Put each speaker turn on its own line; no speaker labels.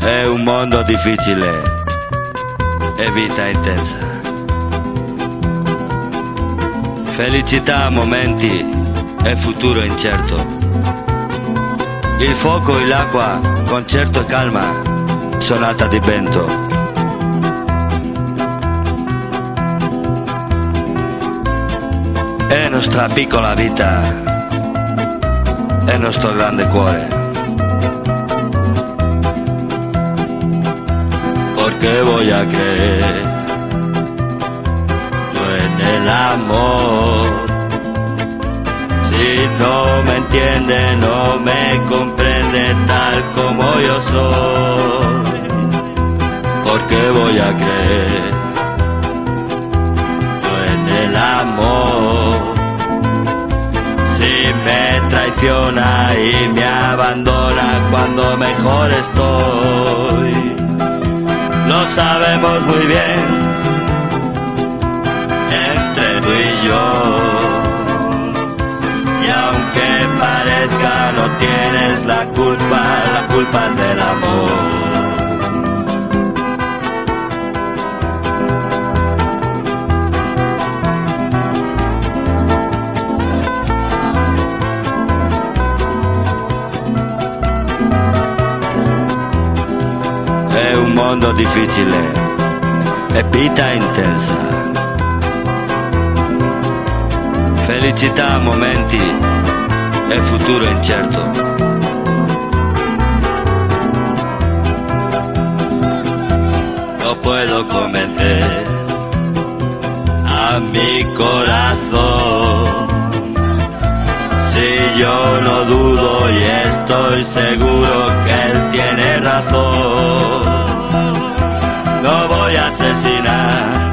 È un mondo difficile e vita intensa. Felicità a momenti e futuro incerto. Il fuoco e l'acqua, concerto e calma, sonata di vento. È nostra piccola vita, è nostro grande cuore. Porque voy a creer yo en el amor. Si no me entiende, no me comprende tal como yo soy. Porque voy a creer yo en el amor. Si me traiciona y me abandona cuando mejor estoy. Lo sabemos muy bien, entre tú y yo. Y aunque parezca no tienes la culpa es del amor. È un mondo difficile e vita intensa. Felicità a momenti e futuro incerto. No puedo convencer a mi corazón. Si yo no dudo y estoy seguro que él tiene razón. No voy a asesinar